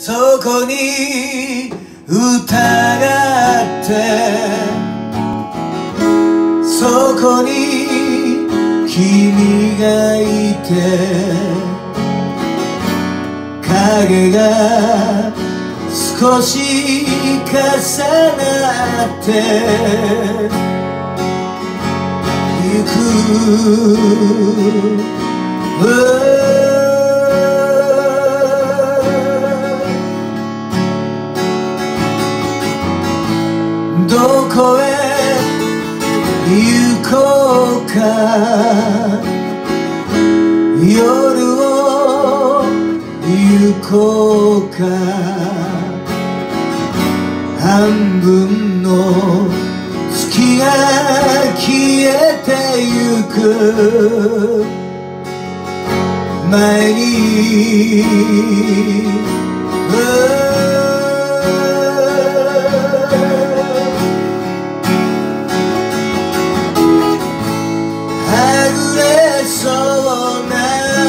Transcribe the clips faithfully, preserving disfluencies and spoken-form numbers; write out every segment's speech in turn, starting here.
そこに歌があってそこに君がいて影が少し重なってゆくどこへ行こうか夜を行こうか半分の月が消えてゆく前にそうな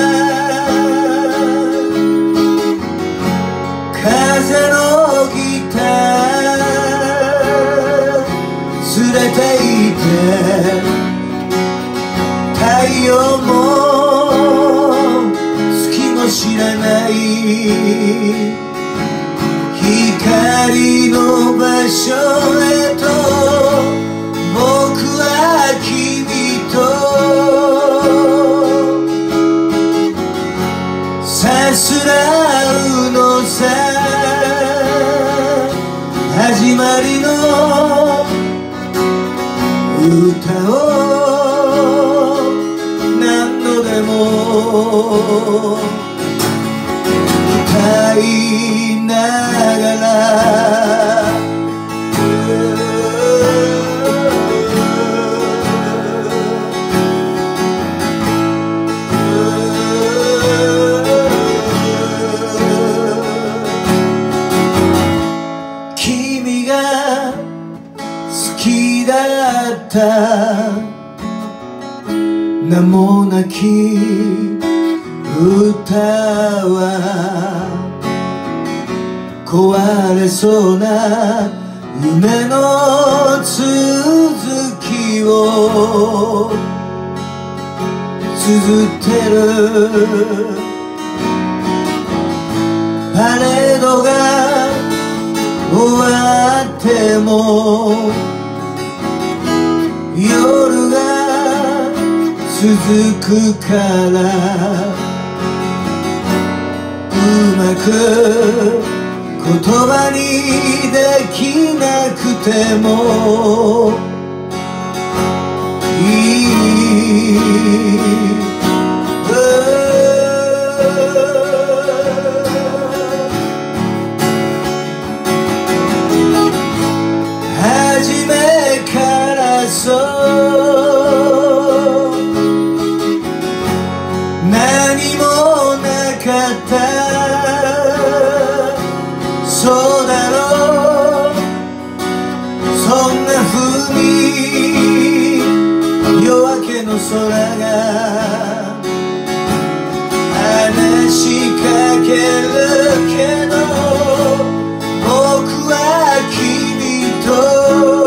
風のギター連れていて太陽も月も知らない光の場所へと僕は君とさすらうのさ始まりの歌を何度でも歌いながら君が好きだった名もなき歌は壊れそうな夢の続きを綴ってるパレードが終わっても夜が続くからうまく言葉にできなくてもいい初めからそう何もなかったそうだろうそんな風に夜明けの空が話しかけるけど僕は君と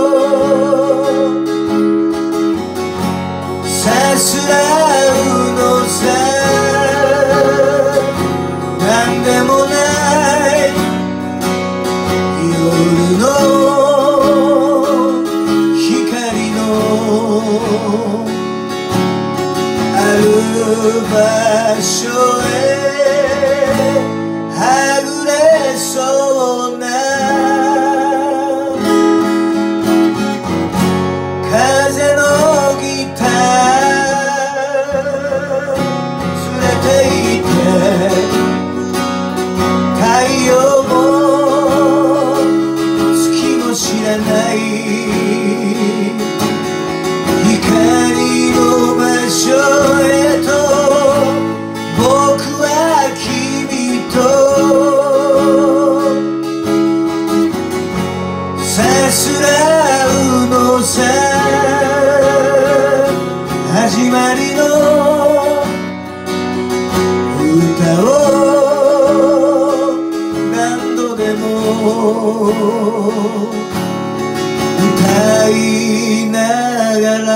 さすらうのさなんでもない夜の光のある場所へはぐれそうな風のギター連れていて太陽も月も知らない光の場所へと僕は君とでも歌いながら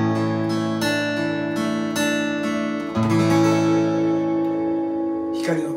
光の